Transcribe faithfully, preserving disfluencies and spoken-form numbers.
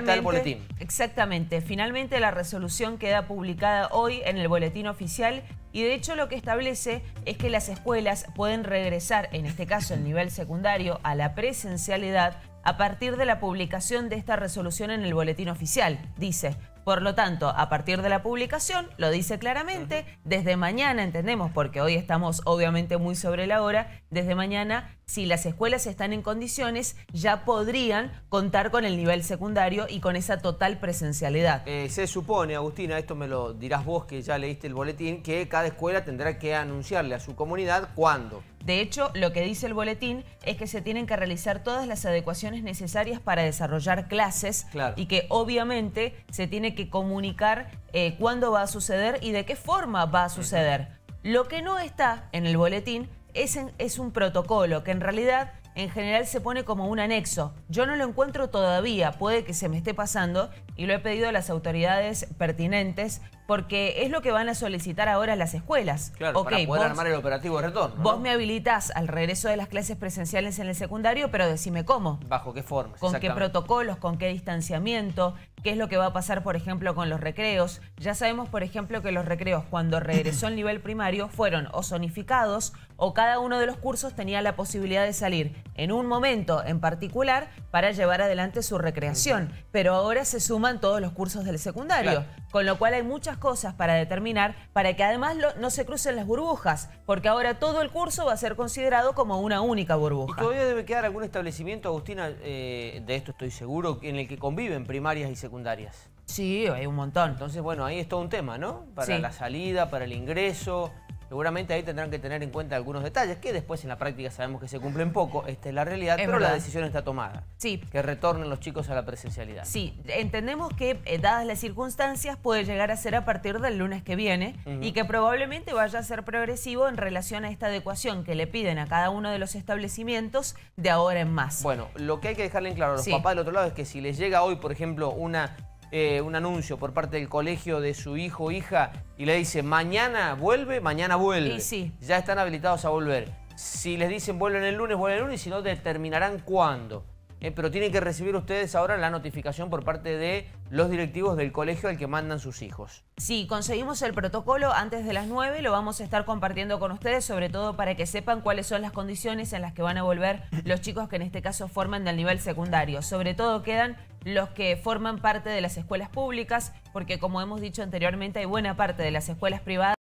Está el boletín. Exactamente. Finalmente la resolución queda publicada hoy en el boletín oficial y de hecho lo que establece es que las escuelas pueden regresar, en este caso el nivel secundario, a la presencialidad a partir de la publicación de esta resolución en el boletín oficial. Dice, por lo tanto, a partir de la publicación, lo dice claramente, desde mañana, entendemos, porque hoy estamos obviamente muy sobre la hora, desde mañana, si las escuelas están en condiciones, ya podrían contar con el nivel secundario y con esa total presencialidad. Eh, se supone, Agustina, esto me lo dirás vos que ya leíste el boletín, que cada escuela tendrá que anunciarle a su comunidad cuándo. De hecho, lo que dice el boletín es que se tienen que realizar todas las adecuaciones necesarias para desarrollar clases, claro, y que obviamente se tiene que comunicar eh, cuándo va a suceder y de qué forma va a suceder. Uh-huh. Lo que no está en el boletín es, en, es un protocolo que en realidad en general se pone como un anexo. Yo no lo encuentro todavía, puede que se me esté pasando y lo he pedido a las autoridades pertinentes porque es lo que van a solicitar ahora las escuelas. Claro, okay, para poder vos, armar el operativo de retorno, ¿no? Vos me habilitás al regreso de las clases presenciales en el secundario, pero decime cómo. ¿Bajo qué forma? ¿Con qué protocolos? ¿Con qué distanciamiento? ¿Qué es lo que va a pasar, por ejemplo, con los recreos? Ya sabemos, por ejemplo, que los recreos, cuando regresó el nivel primario, fueron o zonificados o cada uno de los cursos tenía la posibilidad de salir en un momento en particular para llevar adelante su recreación. Uh-huh. Pero ahora se suman todos los cursos del secundario, claro, con lo cual hay muchas cosas para determinar para que además lo, no se crucen las burbujas, porque ahora todo el curso va a ser considerado como una única burbuja. Y todavía debe quedar algún establecimiento, Agustina, eh, de esto estoy seguro, en el que conviven primarias y secundarias. Sí, hay un montón. Entonces, bueno, ahí es todo un tema, ¿no? Para sí. la salida, para el ingreso. Seguramente ahí tendrán que tener en cuenta algunos detalles que después en la práctica sabemos que se cumplen poco, esta es la realidad, es pero verdad. La decisión está tomada. Sí. Que retornen los chicos a la presencialidad. Sí, entendemos que eh, dadas las circunstancias puede llegar a ser a partir del lunes que viene uh-huh. y que probablemente vaya a ser progresivo en relación a esta adecuación que le piden a cada uno de los establecimientos de ahora en más. Bueno, lo que hay que dejarle en claro a los sí. papás del otro lado es que si les llega hoy, por ejemplo, una... Eh, un anuncio por parte del colegio de su hijo o hija y le dice mañana vuelve, mañana vuelve. Y sí. Ya están habilitados a volver. Si les dicen vuelven el lunes, vuelven el lunes y si no determinarán cuándo. Eh, pero tienen que recibir ustedes ahora la notificación por parte de los directivos del colegio al que mandan sus hijos. Sí, conseguimos el protocolo antes de las nueve, lo vamos a estar compartiendo con ustedes, sobre todo para que sepan cuáles son las condiciones en las que van a volver los chicos que en este caso forman del nivel secundario. Sobre todo quedan los que forman parte de las escuelas públicas, porque como hemos dicho anteriormente hay buena parte de las escuelas privadas